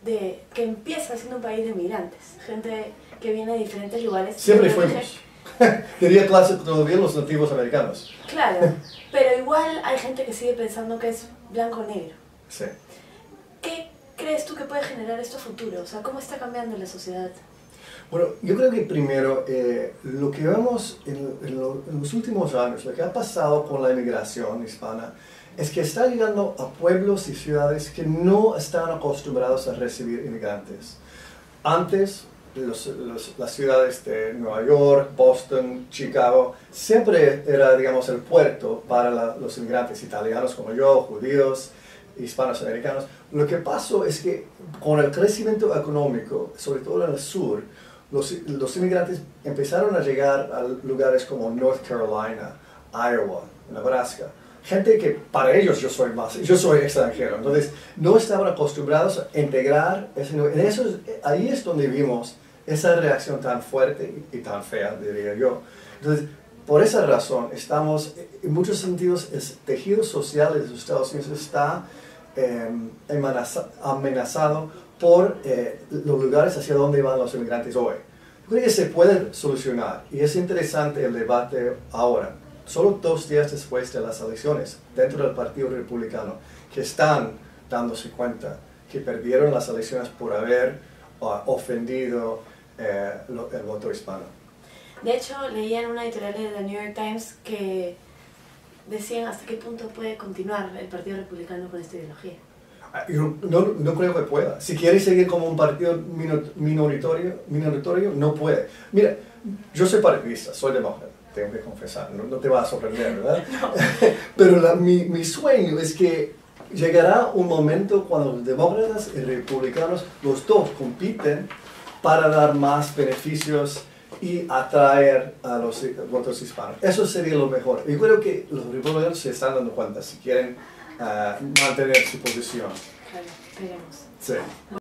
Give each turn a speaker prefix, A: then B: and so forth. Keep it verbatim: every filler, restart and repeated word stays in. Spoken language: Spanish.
A: de que empieza siendo un país de migrantes, gente que viene de diferentes lugares.
B: Siempre fuimos. Diría clase todavía los nativos americanos.
A: Claro, pero igual hay gente que sigue pensando que es blanco-negro.
B: Sí.
A: ¿Qué crees tú que puede generar esto futuro? O sea, ¿cómo está cambiando la sociedad?
B: Bueno, yo creo que primero, eh, lo que vemos en, en, lo, en los últimos años, lo que ha pasado con la inmigración hispana, es que está llegando a pueblos y ciudades que no están acostumbrados a recibir inmigrantes. Antes, los, los, las ciudades de Nueva York, Boston, Chicago, siempre era, digamos, el puerto para la, los inmigrantes italianos como yo, judíos, hispanos americanos. Lo que pasó es que con el crecimiento económico, sobre todo en el sur, los, los inmigrantes empezaron a llegar a lugares como North Carolina, Iowa, Nebraska. Gente que para ellos yo soy más, yo soy extranjero, entonces no estaban acostumbrados a integrar ese nivel. En eso, ahí es donde vimos esa reacción tan fuerte y, y tan fea, diría yo. Entonces, por esa razón, estamos, en muchos sentidos, el tejido social de los Estados Unidos está eh, amenazado por eh, los lugares hacia donde van los inmigrantes hoy. Yo creo que se puede solucionar y es interesante el debate ahora, solo dos días después de las elecciones, dentro del Partido Republicano, que están dándose cuenta que perdieron las elecciones por haber uh, ofendido eh, lo, el voto hispano.
A: De hecho, leía en una editorial de The New York Times que decían hasta qué punto puede continuar el Partido Republicano con esta ideología.
B: Yo no, no creo que pueda. Si quiere seguir como un partido minoritario, minoritario, no puede. Mira, yo soy partidista, soy demócrata, tengo que confesar, no, no te va a sorprender, ¿verdad?
A: No.
B: Pero la, mi, mi sueño es que llegará un momento cuando los demócratas y republicanos, los dos compiten para dar más beneficios y atraer a los votos hispanos. Eso sería lo mejor. Yo creo que los republicanos se están dando cuenta si quieren uh, mantener su posición.
A: Claro, veremos.
B: Sí.